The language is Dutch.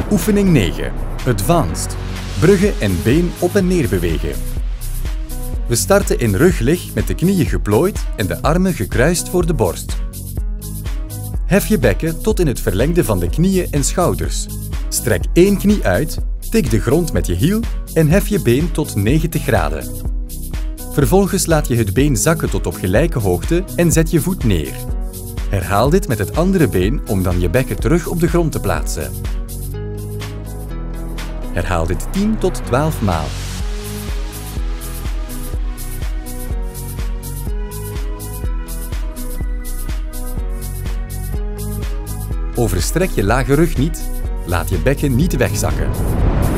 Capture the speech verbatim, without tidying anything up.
Oefening negen. Advanced. Bruggen en been op en neer bewegen. We starten in ruglig met de knieën geplooid en de armen gekruist voor de borst. Hef je bekken tot in het verlengde van de knieën en schouders. Strek één knie uit, tik de grond met je hiel en hef je been tot negentig graden. Vervolgens laat je het been zakken tot op gelijke hoogte en zet je voet neer. Herhaal dit met het andere been om dan je bekken terug op de grond te plaatsen. Herhaal dit tien tot twaalf maal. Overstrek je lage rug niet, laat je bekken niet wegzakken.